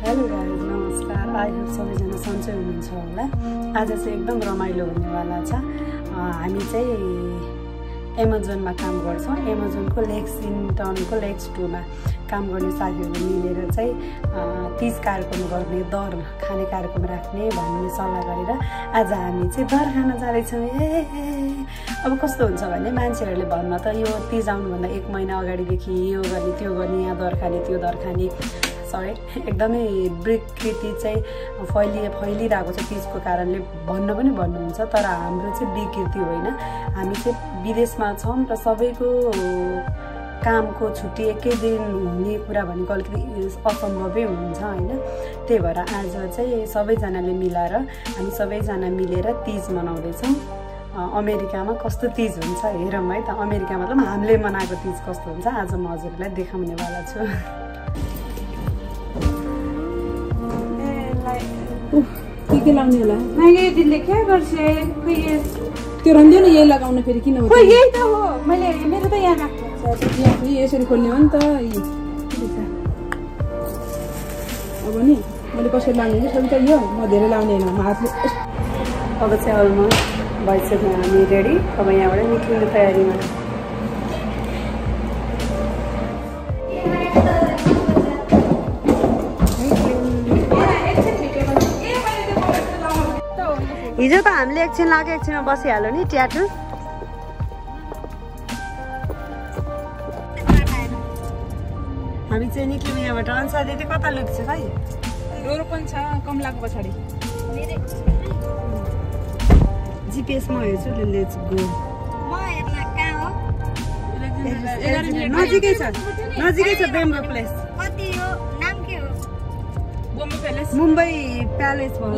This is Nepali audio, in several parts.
हेलो गाइज, नमस्कार। आई होप सबैजना सन्चै हुनुहुन्छ होला। आज चाहिँ एकदम रमाइलो हुनेवाला छ। हामी चाहिँ एमाजोनमा काम गर्छौँ। एमाजोनको लेक्सिङटनको लेक्स 2 मा काम गर्ने साथीहरू मिलेर चाहिँ 30 कार्यक्रम गर्ने, दर खाने कार्यक्रम राख्ने भन्ने सल्लाह गरेर आज हामी चाहिँ दर खान जाँदैछौँ। अब कस्तो हुन्छ भने मान्छेहरूले भन्न त यो 30 आउनुभन्दा 1 महिना अगाडिदेखि यो गर्ने त्यो गर्ने, यहाँ दर खाने त्यो दर खाने, एकदमै विकृति चाहिँ फैलिरहेको छ। तीजको कारणले भन्न पनि भन्नुहुन्छ, तर हाम्रो चाहिँ विकृति होइन। हामी चाहिँ विदेशमा छौँ र सबैको कामको छुट्टी एकै दिन हुने कुरा भनेको अलिकति असम्भवै हुन्छ होइन। त्यही भएर आज चाहिँ सबैजनाले मिलाएर हामी सबैजना मिलेर तीज मनाउँदैछौँ। अमेरिकामा कस्तो तीज हुन्छ हेरौँ है त। अमेरिका मतलब हामीले मनाएको तीज कस्तो हुन्छ आज म हजुरलाई देखाउनेवाला छु। के लाउने होला? मैले दिनले के गर्छ खोइ त्यो रहन्छ नि, यही लगाउन फेरि किन हो? खोइ यही त हो, मैले मेरो त यहाँ राख्छु। यसरी खोल्ने हो नि त। अब नि मैले कसरी लाउने कि सबै त यो म धेरै लाउने होइन, म हातले। अब चाहिँ अलमोस्ट भइसक्यो हामी रेडी। अब यहाँबाट निक्लिने तयारीमा। हिजो त हामीले एकछिन लाग्यो, एकछिनमा बसिहाल्यो नि ट्याटु। हामी चाहिँ निक्ल्यौँ यहाँबाट। अन्सा दिदी कता लुक्छ खै? डोरो पनि छ कमलाको पछाडि। जिपिएसमा हेर्छु। Let's go. नजिकै छ बेम्बो प्लेस। मुम्बई प्यालेस भयो।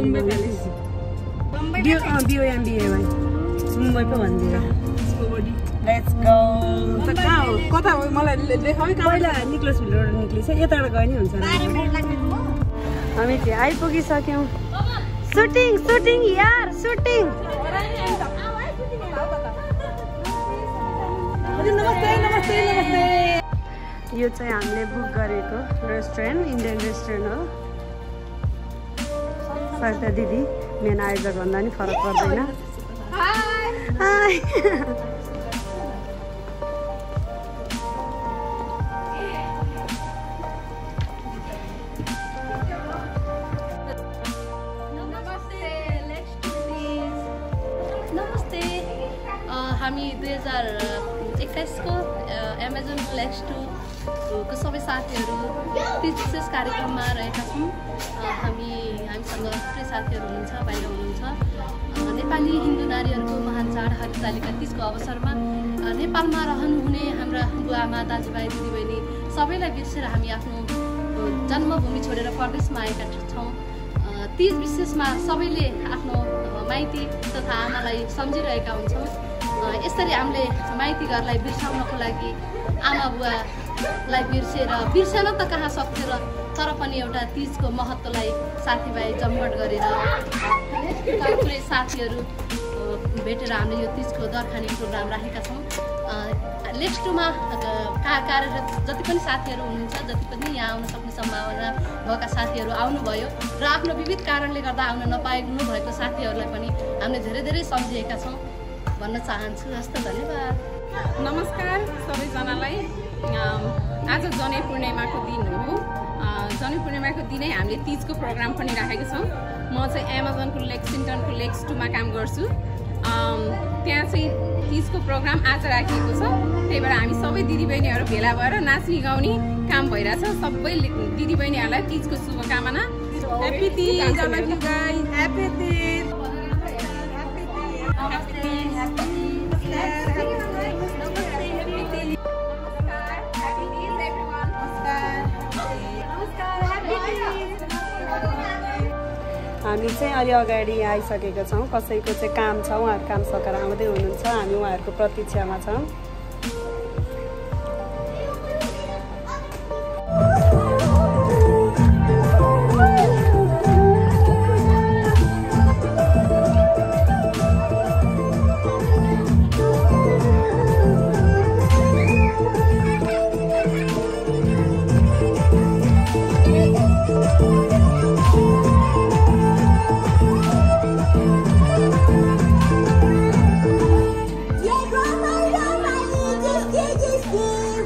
BOMBA मुम्बई पो भनिदिएर। Let's go. कहाँ हो? कता हो? मलाई लेख है। पहिला निक्लोस भिलबाट निक्लिन्छ, यताबाट गयो नि हुन्छ। हामी चाहिँ आइपुगिसक्यौँ। सुटिङ यार, सुटिङ। यो चाहिँ हामीले बुक गरेको रेस्टुरेन्ट, इन्डियन रेस्टुरेन्ट हो। सरिता दिदी मेन आयोजक भन्दा नि फरक पर्दैन। नमस्ते। हामी 2021 को एमाजोन लेक्स 2 को सबै साथीहरू तीज विशेष कार्यक्रममा रहेका छौँ। हामीसँग थुप्रै साथीहरू हुनुहुन्छ, बाहिर हुनुहुन्छ। नेपाली हिन्दू नारीहरूको महान चाड हरितालिका तीजको अवसरमा नेपालमा रहनुहुने हाम्रा बुवाआमा, दाजुभाइ, दिदीबहिनी सबैलाई बिर्सेर हामी आफ्नो जन्मभूमि छोडेर परदेशमा आएका छौँ। तीज विशेषमा सबैले आफ्नो माइती तथा आमालाई सम्झिरहेका हुन्छौँ। यसरी हामीले माइती घरलाई बिर्साउनको लागि आमा बुवालाई बिर्सेन त कहाँ सक्थ्यो र, तर पनि एउटा तीजको महत्त्वलाई साथीभाइ जमघट गरेर पुरै साथीहरू भेटेर हामीले यो तीजको दर खाने प्रोग्राम राखेका छौँ। लेक्स 2 मा कार्यरत जति पनि साथीहरू हुनुहुन्छ, जति पनि यहाँ आउन सक्ने सम्भावना भएका साथीहरू आउनुभयो र आफ्नो विविध कारणले गर्दा आउन नपाउनु भएको साथीहरूलाई पनि हामीले धेरै धेरै सम्झिएका छौँ भन्न चाहन्छु। हस्त धन्यवाद। नमस्कार सबैजनालाई। आज जनै पूर्णिमाको दिन हो। जनै पूर्णिमाको दिनै हामीले तीजको प्रोग्राम पनि राखेको छौँ। म चाहिँ एमाजोनको लेक्सिङटनको लेक्स 2 मा काम गर्छु। त्यहाँ चाहिँ तीजको प्रोग्राम आज राखिएको छ। त्यही भएर हामी सबै दिदीबहिनीहरू भेला भएर नाच्ने गाउने काम भइरहेछ। सबै दिदीबहिनीहरूलाई तीजको शुभकामना। ह्याप्पी तीज। ह्याप्पी तीज। हामी चाहिँ अलि अगाडि आइसकेका छौँ। कसैको चाहिँ काम छ, उहाँहरू काम सकेर आउँदै हुनुहुन्छ। हामी उहाँहरूको प्रतीक्षामा छौँ।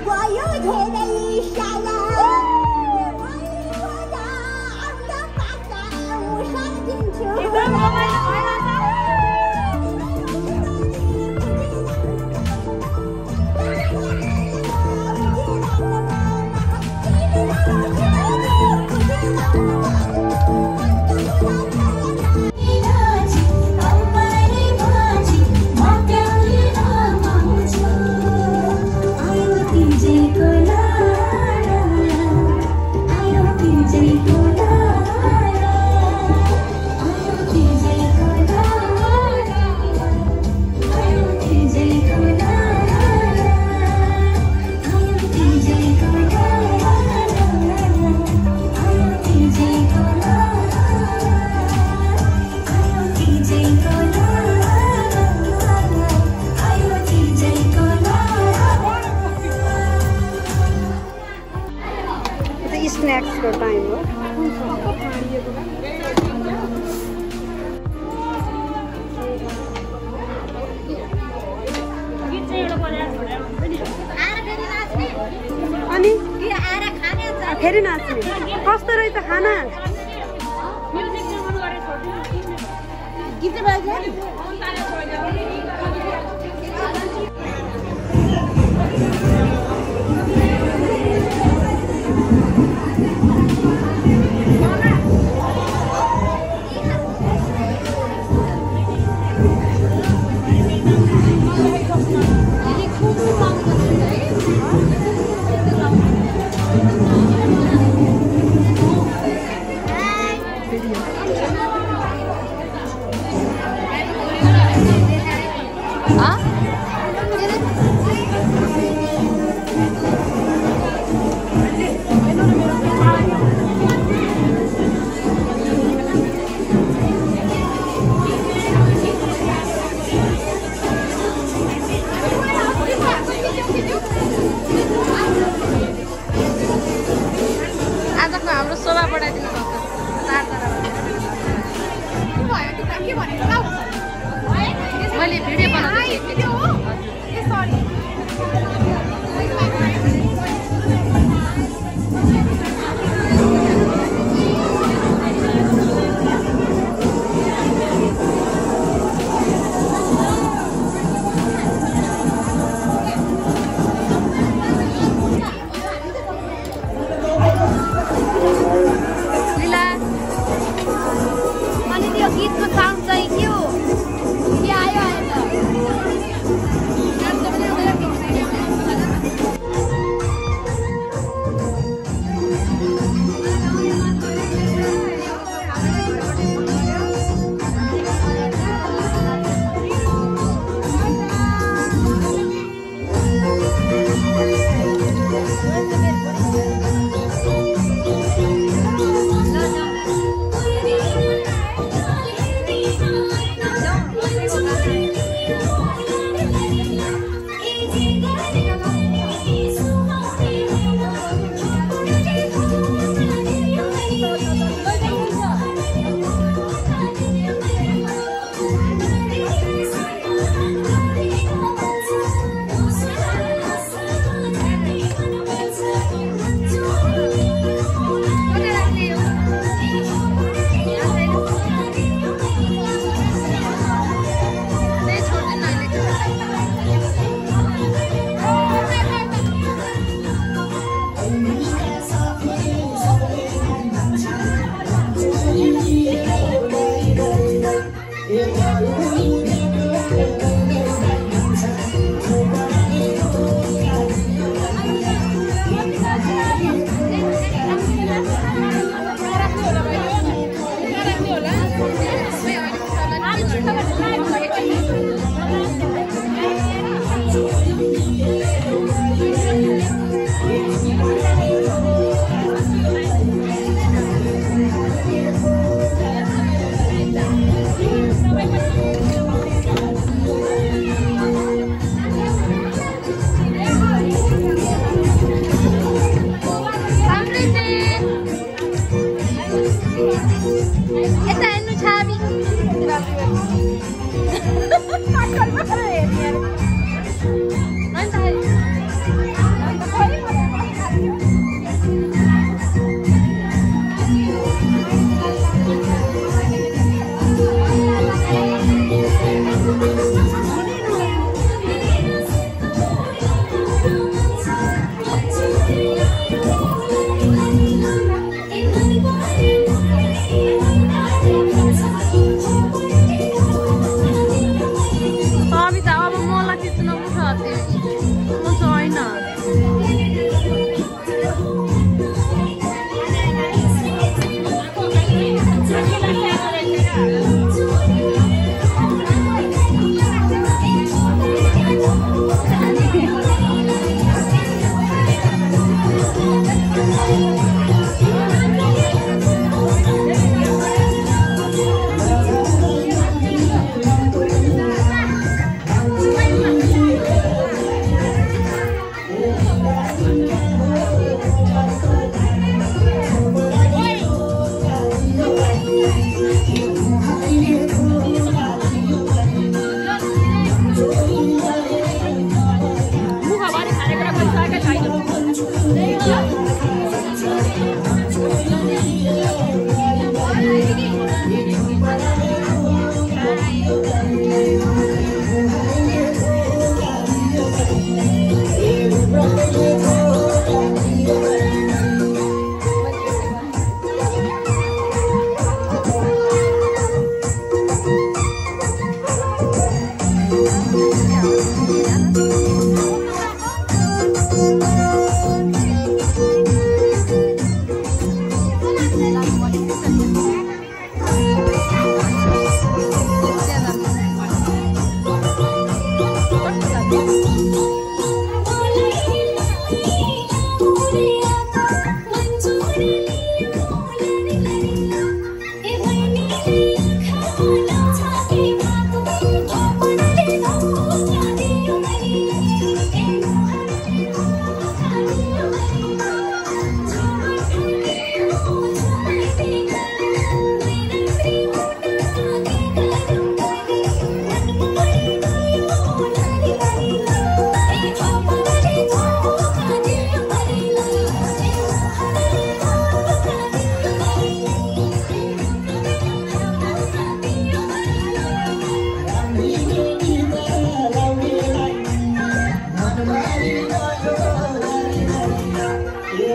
स्नैक्सको टाइम हो। अनि फेरि नाच्ने कस्तो रहेछ खाना?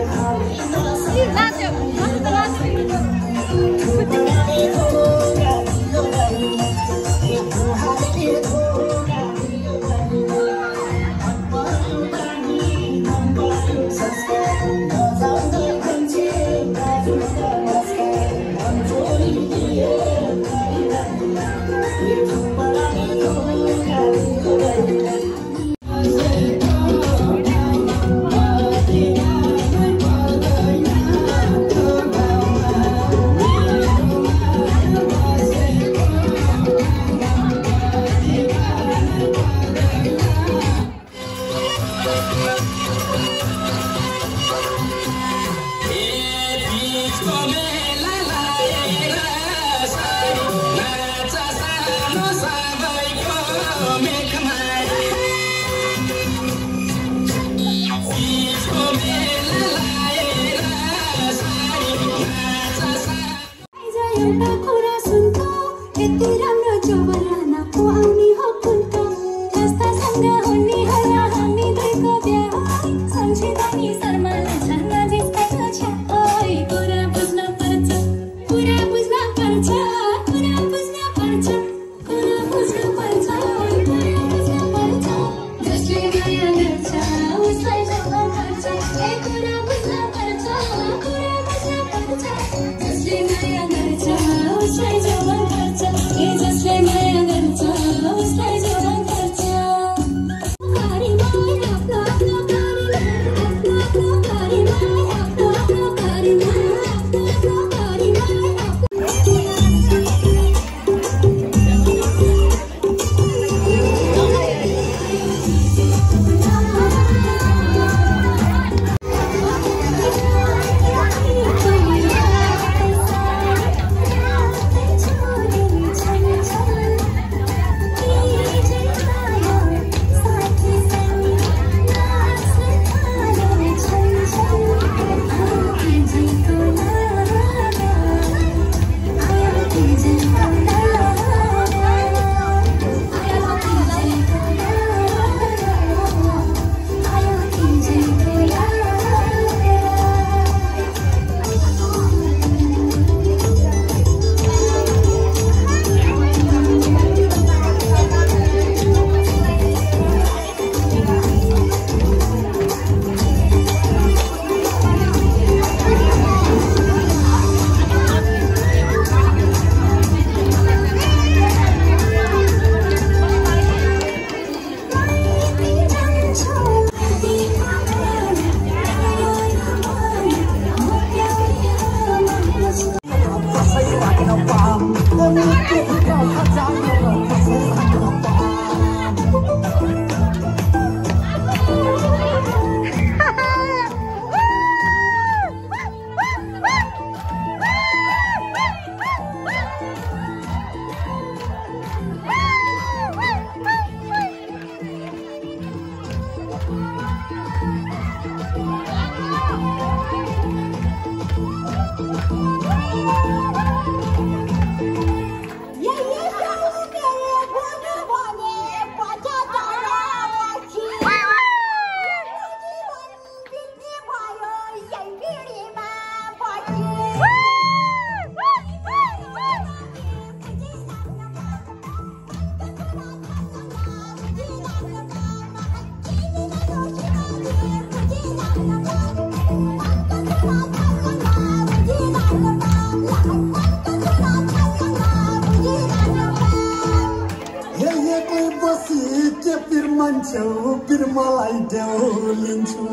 मलाई देउलिन्छु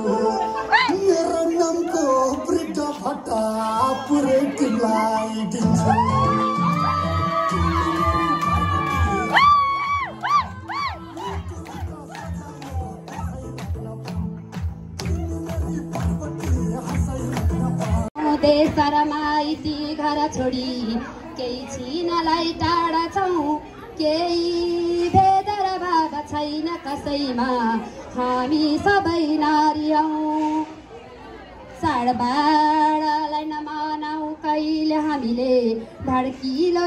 मेरो नामको वृद्ध भट्टा पुरै तिमीलाई दिन्छु देशरमाइती घर छोडी केही छिनलाई टाढा छौँ केही भेद र भाव छैन कसैमा हामी सबै नारी हौँ चाडबाडलाई नमनाऊ कहिले हामीले धड्किलो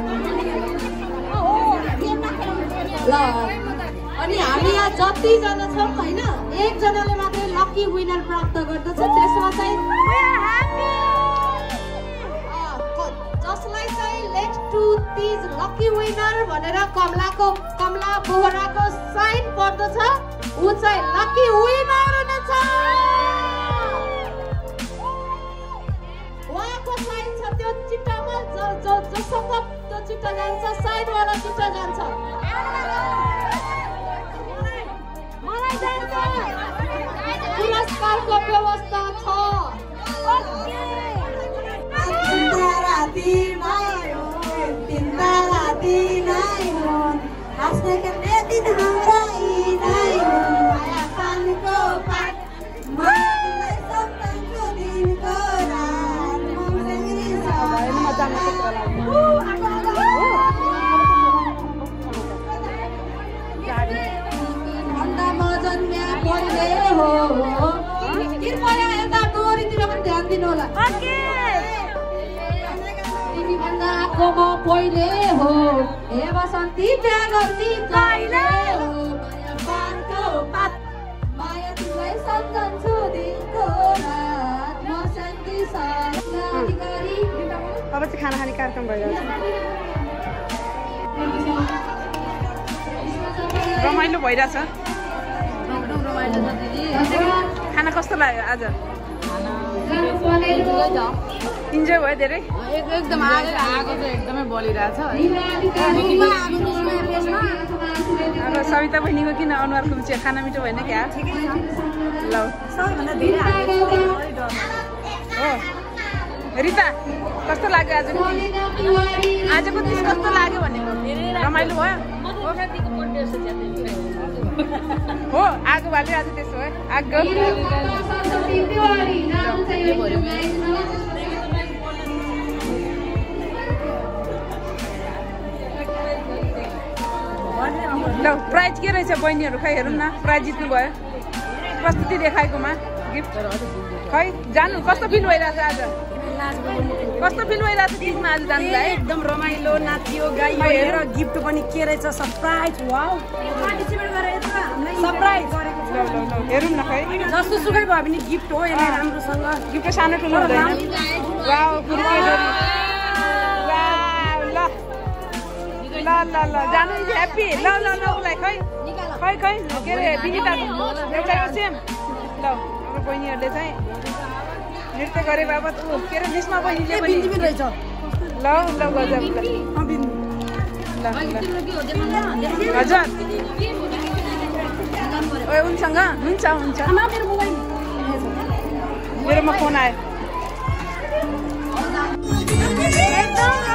ल अनि हामी यहाँ जतिजना छौँ होइन एकजनाले मात्रै लकी विनर प्राप्त गर्दछ त्यसमा चाहिँ जसलाई चाहिँ let's to Teej lucky winner भनेर कमला बोहराको साइन पर्दछ ऊ चाहिँ लकी विनर हुनेछ उहाँको साइन छ त्यो चिट्टामा जससँग त्यो चिट्टा जान्छ साइनवाला चिट्टा जान्छ पुरस्कारको व्यवस्था छ कृपया यता डोरीतिर पनि ध्यान दिनु होला तिमीभन्दा आएको म पहिले हो हे बसन्ती बिहा गर्दी कहिले हो पानको पात माया तिमीलाई सम्झन्छु दिनको रात म शान्ति अधिकारी अब चाहिँ खाना खाने कार्यक्रम भइरहेछ रमाइलो भइरहेछ खाना कस्तो लाग्यो आज इन्जोय भयो धेरै एकदम आगो चाहिँ एकदमै बलिरहेछ अब सविता बहिनीको किन अनुहारको मिठो खाना मिठो भएन क्या ल हो रिता कस्तो लाग्यो आजको चिज कस्तो लाग्यो भनेको रमाइलो भयो हो आगो बाल्यो आज त्यसो है आगो ल प्राइज के रहेछ बहिनीहरू खै हेरौँ न प्राइज जित्नु भयो प्रस्तुति देखाएकोमा गिफ्ट खै जानु कस्तो फिल भइरहेछ आज कस्तो फिल भइरहेछ चिजमा आज जानुलाई एकदम रमाइलो नाच्यो गाइयो र गिफ्ट पनि के रहेछ सरप्राइज वाउ पार्टिसिपेट गरेर सरप्राइज हेरौँ न खै जस्तो सुकै भयो भने गिफ्ट हो यसले राम्रोसँग गिफ्ट सानो ठुलो हुँदैन वाउ फुर्के डोरी वाउ ल ल ल जानु ह्याप्पी ल ल ल उसलाई खै खै खै के अरे विनिता एउटा सेम ल हाम्रो बहिनीहरूले चाहिँ नृत्य गरे बाबत ऊ के अरे निस्मा बहिनीले पनि रहेछ ल ल गजब ल हजुर ओए उनसँग हुन्छ हुन्छ मेरोमा फोन आयो